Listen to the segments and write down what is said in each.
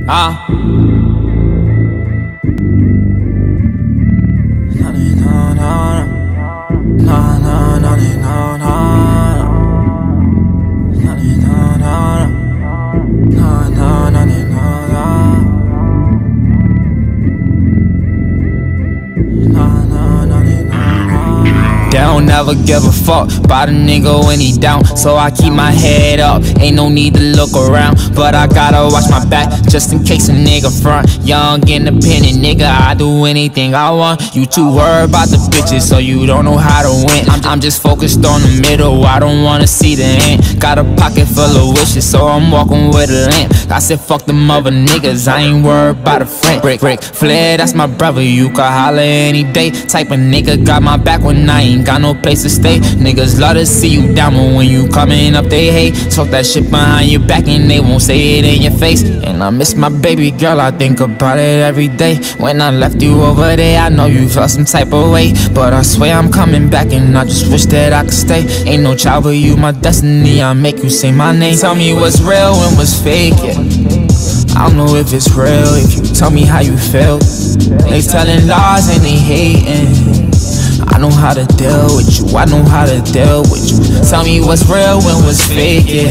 Ah. They don't never give a fuck about a nigga when he down, so I keep my head up, ain't no need to look around. But I gotta watch my back, just in case a nigga front. Young, independent nigga, I do anything I want. You too worried about the bitches, so you don't know how to win. I'm just focused on the middle, I don't wanna see the end. Got a pocket full of wishes, so I'm walking with a limp. I said fuck them other niggas, I ain't worried about a friend. Rick Flair, that's my brother, you can holler any day. Type of nigga got my back when I ain't got no place to stay. Niggas love to see you down, but when you coming up they hate. Talk that shit behind your back and they won't say it in your face. And I miss my baby girl, I think about it every day. When I left you over there, I know you felt some type of way, but I swear I'm coming back and I just wish that I could stay. Ain't no child but you, my destiny, I'll make you say my name. Tell me what's real and what's fake, yeah. I don't know if it's real, if you tell me how you feel. They telling lies and they hating. I know how to deal with you, I know how to deal with you. Tell me what's real and what's fake, yeah.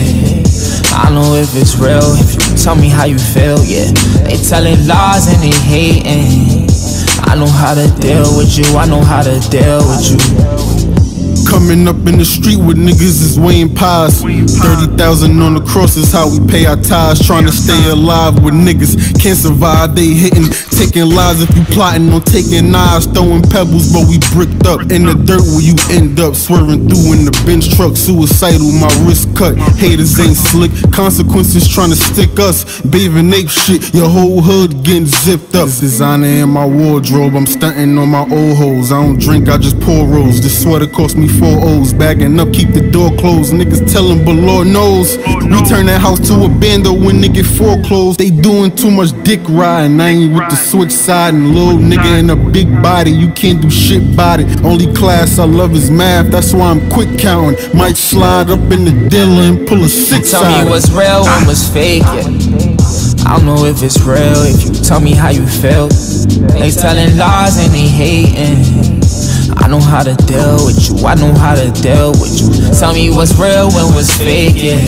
I know if it's real, if you tell me how you feel, yeah. They telling lies and they hating. I know how to deal with you, I know how to deal with you. Coming up in the street with niggas is weighing pies. 30,000 on the cross is how we pay our tithes. Trying to stay alive with niggas can't survive. They hitting, taking lives if you plotting on taking knives. Throwing pebbles, but we bricked up in the dirt where you end up. Swerving through in the bench truck, suicidal, my wrist cut. Haters ain't slick, consequences trying to stick us. Bathing ape shit, your whole hood getting zipped up. This designer in my wardrobe, I'm stunting on my old hoes. I don't drink, I just pour rose. This sweater cost me 4 O's, bagging up, keep the door closed. Niggas tellin', but Lord knows we turn that house to a bando when they get foreclosed. They doing too much dick riding, I ain't with the switch side. And little nigga in a big body, you can't do shit about it. Only class I love is math, that's why I'm quick counting. Might slide up in the dealer and pull a 6 out. Tell me what's real and what's fake, yeah. I don't know if it's real, if you tell me how you feel. They telling lies and they hating. I know how to deal with you, I know how to deal with you. Tell me what's real and what's fake, yeah.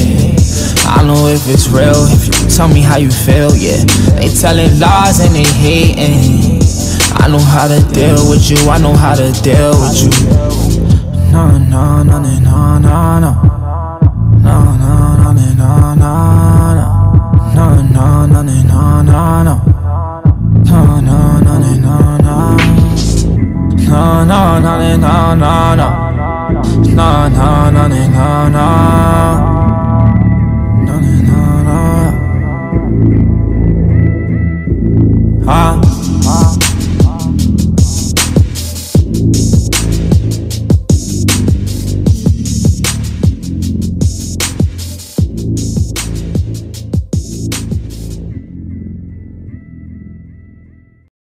I know if it's real, if you tell me how you feel, yeah. They telling lies and they hating. I know how to deal with you, I know how to deal with you. No, no, no, no, no, no, no. No, no, no, no, no, no. No, no, no, no, no, no, no. No, no, no, no, no, no. No, no, no, no, no, no, no. No, no, no, no, no, no. No, no, no, no. Ah.